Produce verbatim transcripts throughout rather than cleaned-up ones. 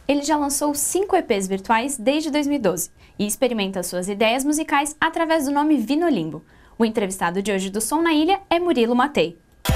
Ele já lançou cinco E Pês virtuais desde dois mil e doze e experimenta suas ideias musicais através do nome Vinolimbo. O entrevistado de hoje do Som na Ilha é Murilo Mattei.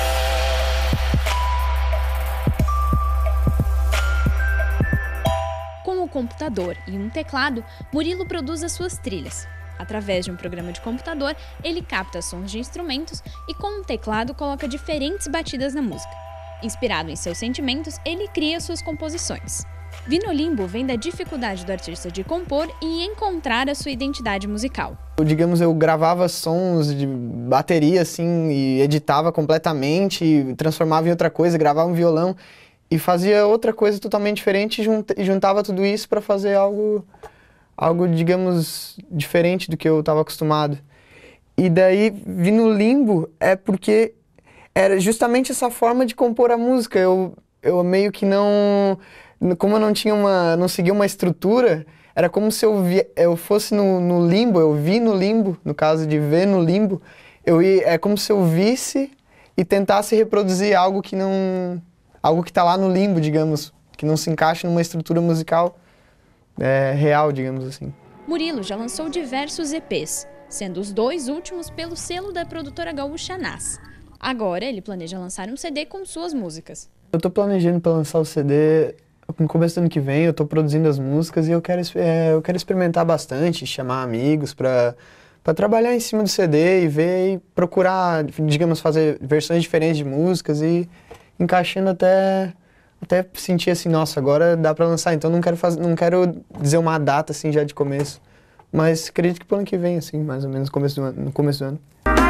Com o computador e um teclado, Murilo produz as suas trilhas. Através de um programa de computador, ele capta sons de instrumentos e com um teclado coloca diferentes batidas na música. Inspirado em seus sentimentos, ele cria suas composições. Vinolimbo vem da dificuldade do artista de compor e encontrar a sua identidade musical. Eu, digamos, eu gravava sons de bateria assim e editava completamente, e transformava em outra coisa, gravava um violão e fazia outra coisa totalmente diferente e juntava tudo isso para fazer algo, algo, digamos, diferente do que eu estava acostumado. E daí, Vinolimbo é porque era justamente essa forma de compor a música. Eu, eu meio que não... Como eu não tinha uma... não seguia uma estrutura, era como se eu, vi, eu fosse no, no limbo, eu vi no limbo, no caso de ver no limbo, eu ia, é como se eu visse e tentasse reproduzir algo que não... algo que está lá no limbo, digamos, que não se encaixa numa estrutura musical é, real, digamos assim. Murilo já lançou diversos E Pês, sendo os dois últimos pelo selo da produtora gaúcha Nas. Agora ele planeja lançar um C D com suas músicas. Eu estou planejando para lançar o C D no começo do ano que vem, eu estou produzindo as músicas e eu quero, é, eu quero experimentar bastante, chamar amigos para para trabalhar em cima do C D e ver e procurar, digamos, fazer versões diferentes de músicas e encaixando até, até sentir assim, nossa, agora dá para lançar. Então não quero, fazer, não quero dizer uma data assim já de começo, mas acredito que pro ano que vem, assim, mais ou menos no começo do ano. No começo do ano.